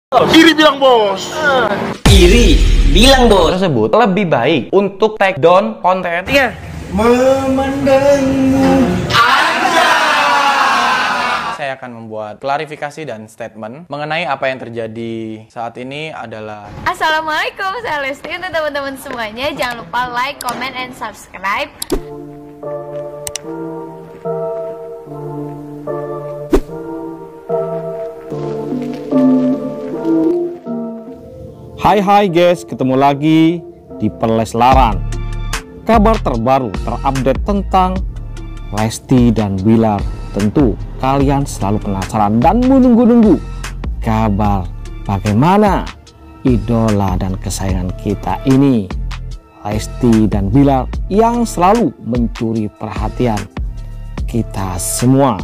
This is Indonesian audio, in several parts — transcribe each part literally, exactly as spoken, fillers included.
Iri bilang bos. Iri bilang bos. Tersebut lebih baik untuk take down konten. Tiga. Memandangmu. Saya akan membuat klarifikasi dan statement mengenai apa yang terjadi saat ini adalah. Assalamualaikum, saya Lesti. Untuk teman-teman semuanya, jangan lupa like, comment, and subscribe. Hai hai guys, ketemu lagi di Perleslaran. Kabar terbaru terupdate tentang Lesti dan Bilar. Tentu kalian selalu penasaran dan menunggu-nunggu kabar bagaimana idola dan kesayangan kita ini, Lesti dan Bilar, yang selalu mencuri perhatian kita semua.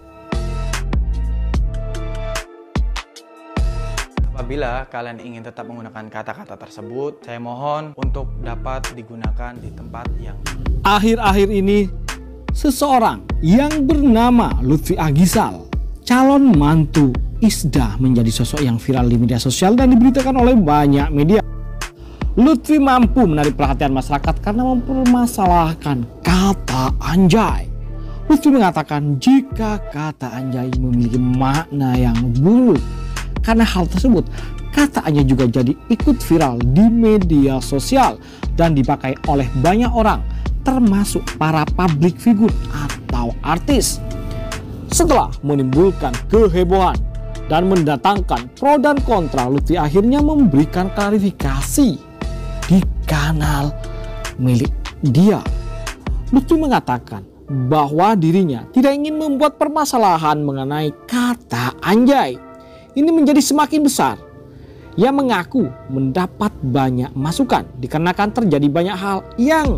Apabila kalian ingin tetap menggunakan kata-kata tersebut, saya mohon untuk dapat digunakan di tempat yang Akhir-akhir ini, seseorang yang bernama Lutfi Agizal, calon mantu Isdah, menjadi sosok yang viral di media sosial dan diberitakan oleh banyak media. Lutfi mampu menarik perhatian masyarakat karena mempermasalahkan kata anjay. Lutfi mengatakan jika kata anjay memiliki makna yang buruk. Karena hal tersebut, kata anjay juga jadi ikut viral di media sosial dan dipakai oleh banyak orang, termasuk para public figure atau artis. Setelah menimbulkan kehebohan dan mendatangkan pro dan kontra, Lutfi akhirnya memberikan klarifikasi di kanal milik dia. Lutfi mengatakan bahwa dirinya tidak ingin membuat permasalahan mengenai kata anjay. Ini menjadi semakin besar. Ia mengaku mendapat banyak masukan dikarenakan terjadi banyak hal yang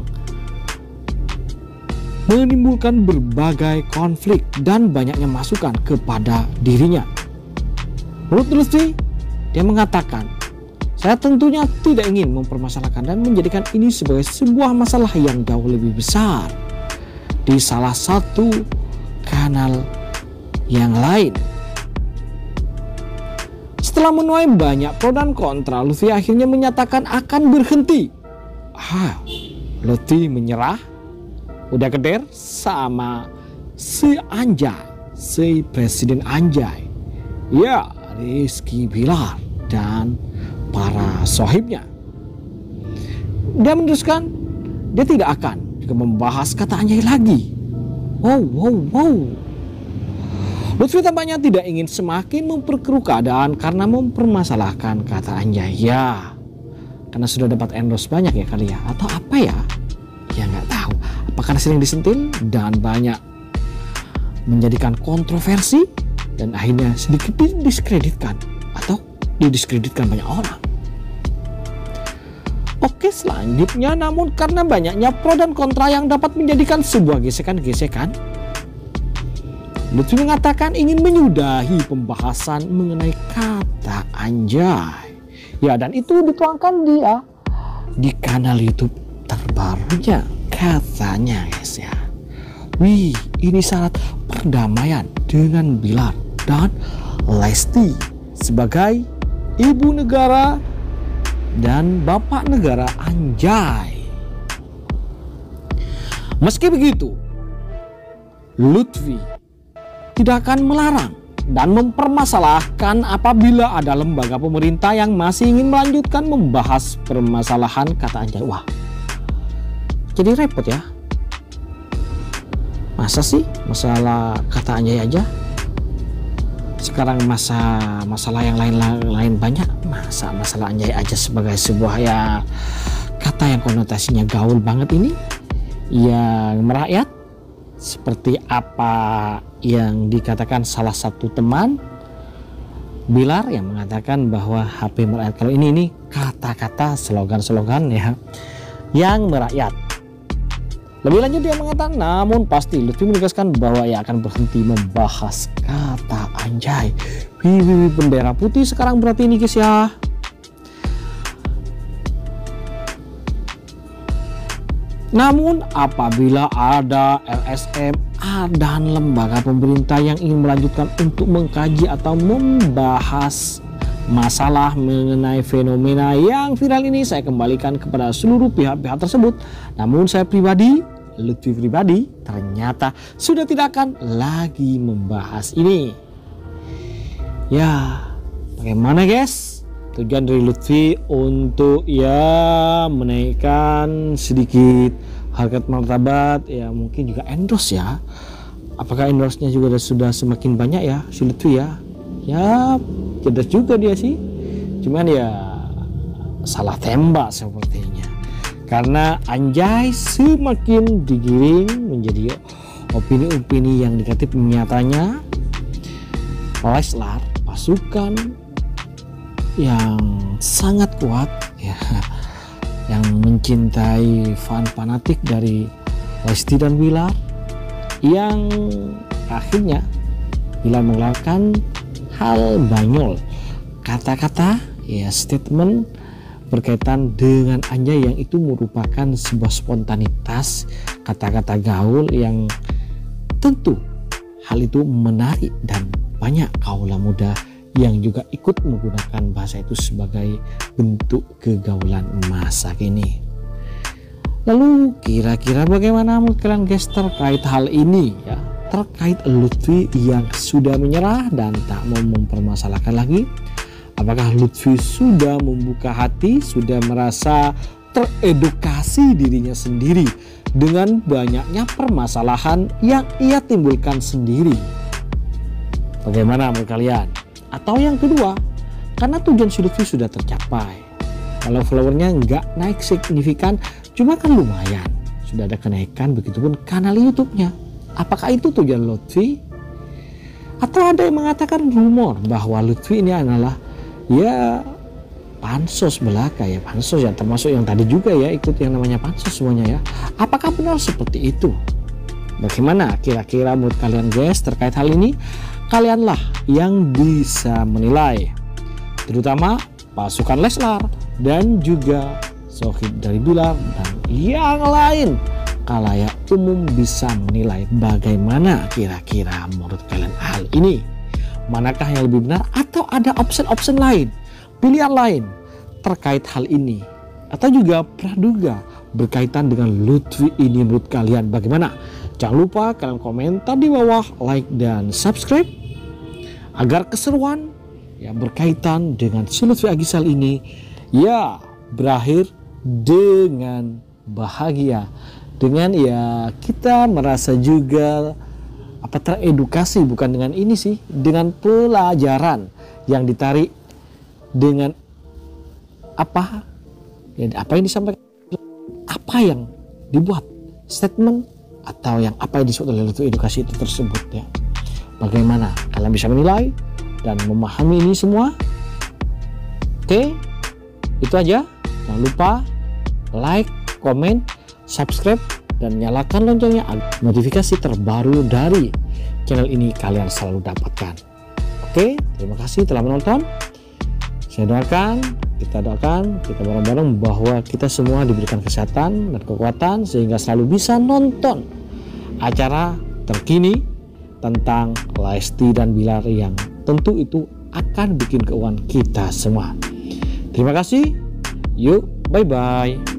menimbulkan berbagai konflik dan banyaknya masukan kepada dirinya. Menurut Lutfi, dia mengatakan, saya tentunya tidak ingin mempermasalahkan dan menjadikan ini sebagai sebuah masalah yang jauh lebih besar di salah satu kanal yang lain. Setelah menuai banyak pro dan kontra, Lutfi akhirnya menyatakan akan berhenti. Ah, Lutfi menyerah, udah keder sama si anjay, si presiden anjay, ya Rizky Bilar dan para sohibnya. Dia meneruskan, dia tidak akan juga membahas kata anjay lagi. Wow, wow, wow. Lutfi tampaknya tidak ingin semakin memperkeruh keadaan karena mempermasalahkan kata anjay. Ya, karena sudah dapat endorse banyak ya kali ya, atau apa ya? Ya nggak tahu. Apakah sering disentil dan banyak menjadikan kontroversi dan akhirnya sedikit didiskreditkan atau didiskreditkan banyak orang. Oke, selanjutnya, namun karena banyaknya pro dan kontra yang dapat menjadikan sebuah gesekan-gesekan, Lutfi mengatakan ingin menyudahi pembahasan mengenai kata anjay. Ya, dan itu dituangkan dia di kanal YouTube terbarunya. Katanya guys ya, wih, ini syarat perdamaian dengan Bilar dan Lesti sebagai ibu negara dan bapak negara anjay. Meski begitu, Lutfi tidak akan melarang dan mempermasalahkan apabila ada lembaga pemerintah yang masih ingin melanjutkan membahas permasalahan kata anjay. Wah, jadi repot ya. Masa sih masalah kata anjay aja? Sekarang masa masalah yang lain-lain banyak. Masa masalah anjay aja sebagai sebuah ya kata yang konotasinya gaul banget ini, yang merakyat, seperti apa yang dikatakan salah satu teman Bilar yang mengatakan bahwa H P merakyat. Kalau ini ini kata-kata slogan-slogan ya yang merakyat. Lebih lanjut dia mengatakan, namun pasti Lutfi menegaskan bahwa ia akan berhenti membahas kata anjay. Wih, bendera putih sekarang berarti ini guys ya. Namun apabila ada L S M dan lembaga pemerintah yang ingin melanjutkan untuk mengkaji atau membahas masalah mengenai fenomena yang viral ini saya kembalikan kepada seluruh pihak-pihak tersebut. Namun saya pribadi, Lutfi pribadi, ternyata sudah tidak akan lagi membahas ini. Ya, bagaimana guys? Tujuan dari Lutfi untuk ya menaikkan sedikit harkat martabat, ya mungkin juga endorse ya. Apakah endorse-nya juga sudah semakin banyak ya si Lutfi ya? Ya cerdas juga dia sih, cuman ya salah tembak sepertinya. Karena anjay semakin digiring menjadi opini-opini yang negatif. Nyatanya Leslar pasukan yang sangat kuat ya, yang mencintai fan fanatik dari Lesti dan Bilar, yang akhirnya Bilar mengeluarkan hal banyol, kata-kata ya, statement berkaitan dengan Anjay yang itu merupakan sebuah spontanitas, kata-kata gaul yang tentu hal itu menarik dan banyak kaula muda yang juga ikut menggunakan bahasa itu sebagai bentuk kegaulan masa kini. Lalu kira-kira bagaimana menurut kalian guys terkait hal ini ya, terkait Lutfi yang sudah menyerah dan tak mau mempermasalahkan lagi? Apakah Lutfi sudah membuka hati, sudah merasa teredukasi dirinya sendiri dengan banyaknya permasalahan yang ia timbulkan sendiri? Bagaimana menurut kalian? Atau yang kedua, karena tujuan si Lutfi sudah tercapai, kalau followernya nggak naik signifikan, cuma kan lumayan, sudah ada kenaikan, begitupun kanal YouTube-nya. Apakah itu tujuan Lutfi? Atau ada yang mengatakan rumor bahwa Lutfi ini adalah ya pansos belaka ya, pansos ya, termasuk yang tadi juga ya ikut yang namanya pansos semuanya ya. Apakah benar seperti itu? Bagaimana kira-kira menurut kalian guys terkait hal ini? Kalianlah yang bisa menilai, terutama pasukan Leslar dan juga Sohib dari Bilar dan yang lain. Khalayak umum bisa menilai bagaimana kira-kira menurut kalian hal ini. Manakah yang lebih benar atau ada opsi-opsi lain, pilihan lain terkait hal ini, atau juga praduga berkaitan dengan Lutfi ini menurut kalian bagaimana? Jangan lupa kalian komentar di bawah, like dan subscribe agar keseruan yang berkaitan dengan si Lutfi Aghisal ini ya berakhir dengan bahagia, dengan ya kita merasa juga apa teredukasi, bukan dengan ini sih, dengan pelajaran yang ditarik dengan apa ya, apa yang disampaikan, apa yang dibuat statement atau yang apa yang disebut oleh Lutfi edukasi itu tersebut ya. Bagaimana kalian bisa menilai dan memahami ini semua? Oke, itu aja. Jangan lupa like, komen, subscribe dan nyalakan loncengnya agar notifikasi terbaru dari channel ini kalian selalu dapatkan. Oke, terima kasih telah menonton. Saya doakan, kita doakan, kita bareng-bareng bahwa kita semua diberikan kesehatan dan kekuatan sehingga selalu bisa nonton acara terkini tentang Lesti dan Bilar yang tentu itu akan bikin keuangan kita semua. Terima kasih. Yuk, bye-bye.